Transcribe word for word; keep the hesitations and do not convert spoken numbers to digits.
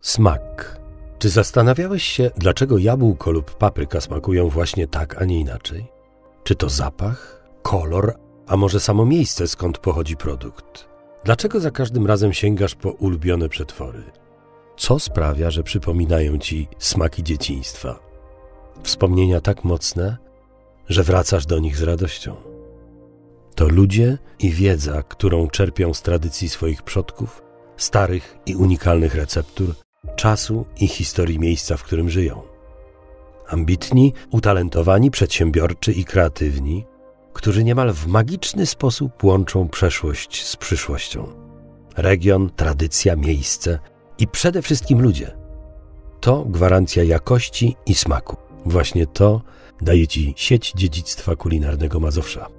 Smak. Czy zastanawiałeś się, dlaczego jabłko lub papryka smakują właśnie tak, a nie inaczej? Czy to zapach, kolor, a może samo miejsce, skąd pochodzi produkt? Dlaczego za każdym razem sięgasz po ulubione przetwory? Co sprawia, że przypominają ci smaki dzieciństwa? Wspomnienia tak mocne, że wracasz do nich z radością. To ludzie i wiedza, którą czerpią z tradycji swoich przodków, starych i unikalnych receptur, czasu i historii miejsca, w którym żyją. Ambitni, utalentowani, przedsiębiorczy i kreatywni, którzy niemal w magiczny sposób łączą przeszłość z przyszłością. Region, tradycja, miejsce i przede wszystkim ludzie. To gwarancja jakości i smaku. Właśnie to daje ci sieć dziedzictwa kulinarnego Mazowsza.